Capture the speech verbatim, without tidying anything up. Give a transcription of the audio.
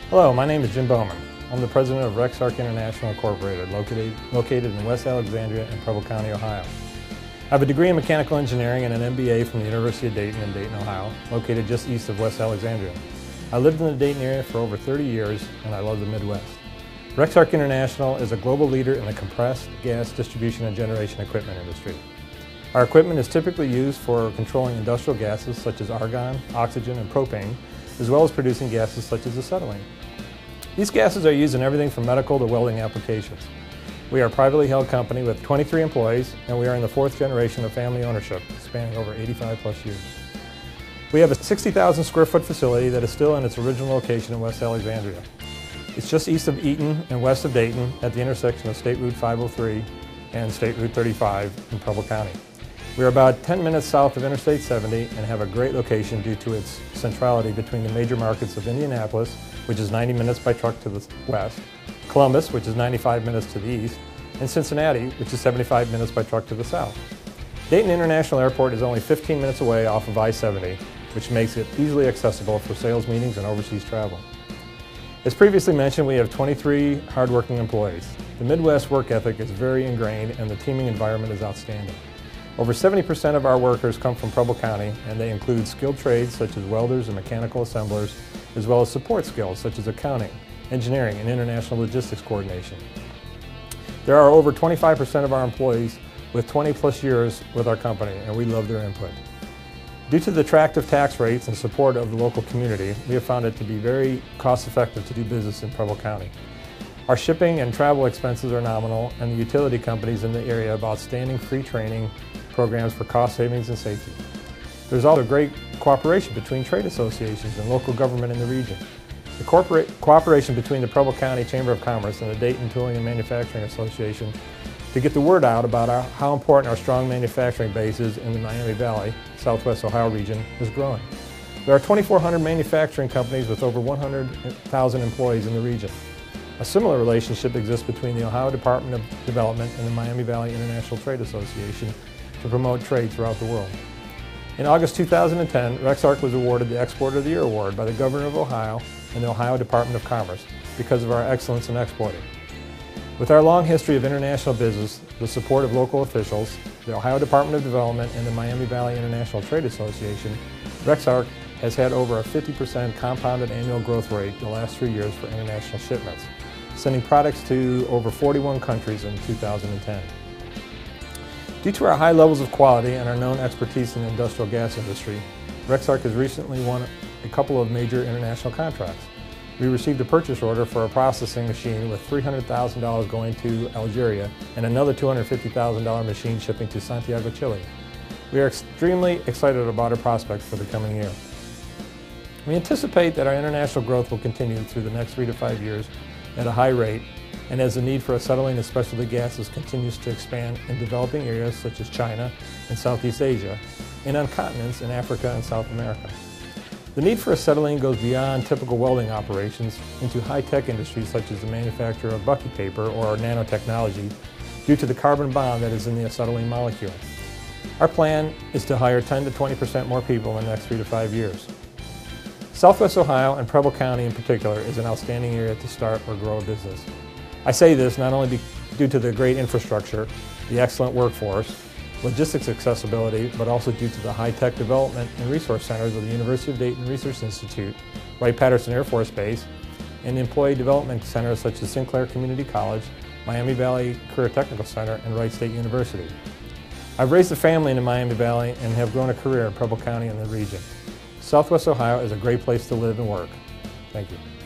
Hello, my name is Jim Bowman. I'm the president of Rexarc International Incorporated, located, located in West Alexandria in Preble County, Ohio. I have a degree in mechanical engineering and an M B A from the University of Dayton in Dayton, Ohio, located just east of West Alexandria. I lived in the Dayton area for over thirty years, and I love the Midwest. Rexarc International is a global leader in the compressed gas distribution and generation equipment industry. Our equipment is typically used for controlling industrial gases such as argon, oxygen, and propane, as well as producing gases such as acetylene. These gases are used in everything from medical to welding applications. We are a privately held company with twenty-three employees, and we are in the fourth generation of family ownership, spanning over eighty-five plus years. We have a sixty thousand square foot facility that is still in its original location in West Alexandria. It's just east of Eaton and west of Dayton at the intersection of State Route five oh three and State Route thirty-five in Preble County. We are about ten minutes south of Interstate seventy and have a great location due to its centrality between the major markets of Indianapolis, which is ninety minutes by truck to the west, Columbus, which is ninety-five minutes to the east, and Cincinnati, which is seventy-five minutes by truck to the south. Dayton International Airport is only fifteen minutes away off of I seventy, which makes it easily accessible for sales meetings and overseas travel. As previously mentioned, we have twenty-three hardworking employees. The Midwest work ethic is very ingrained and the teaming environment is outstanding. Over seventy percent of our workers come from Preble County, and they include skilled trades such as welders and mechanical assemblers, as well as support skills such as accounting, engineering, and international logistics coordination. There are over twenty-five percent of our employees with twenty plus years with our company, and we love their input. Due to the attractive tax rates and support of the local community, we have found it to be very cost-effective to do business in Preble County. Our shipping and travel expenses are nominal, and the utility companies in the area have outstanding free training programs for cost savings and safety. There's also great cooperation between trade associations and local government in the region. The corporate cooperation between the Preble County Chamber of Commerce and the Dayton Tooling and Manufacturing Association to get the word out about our, how important our strong manufacturing base is in the Miami Valley, Southwest Ohio region is growing. There are twenty-four hundred manufacturing companies with over one hundred thousand employees in the region. A similar relationship exists between the Ohio Department of Development and the Miami Valley International Trade Association to promote trade throughout the world. In August two thousand ten, Rexarc was awarded the Exporter of the Year Award by the Governor of Ohio and the Ohio Department of Commerce because of our excellence in exporting. With our long history of international business, the support of local officials, the Ohio Department of Development, and the Miami Valley International Trade Association, Rexarc has had over a fifty percent compounded annual growth rate the last three years for international shipments, sending products to over forty-one countries in two thousand ten. Due to our high levels of quality and our known expertise in the industrial gas industry, Rexarc has recently won a couple of major international contracts. We received a purchase order for a processing machine with three hundred thousand dollars going to Algeria and another two hundred fifty thousand dollar machine shipping to Santiago, Chile. We are extremely excited about our prospects for the coming year. We anticipate that our international growth will continue through the next three to five years at a high rate, and as the need for acetylene and specialty gases continues to expand in developing areas such as China and Southeast Asia, and on continents in Africa and South America. The need for acetylene goes beyond typical welding operations into high-tech industries such as the manufacture of bucky paper or nanotechnology due to the carbon bond that is in the acetylene molecule. Our plan is to hire ten to twenty percent more people in the next three to five years. Southwest Ohio and Preble County in particular is an outstanding area to start or grow a business. I say this not only be, due to the great infrastructure, the excellent workforce, logistics accessibility, but also due to the high-tech development and resource centers of the University of Dayton Research Institute, Wright-Patterson Air Force Base, and employee development centers such as Sinclair Community College, Miami Valley Career Technical Center, and Wright State University. I've raised a family in the Miami Valley and have grown a career in Preble County and the region. Southwest Ohio is a great place to live and work. Thank you.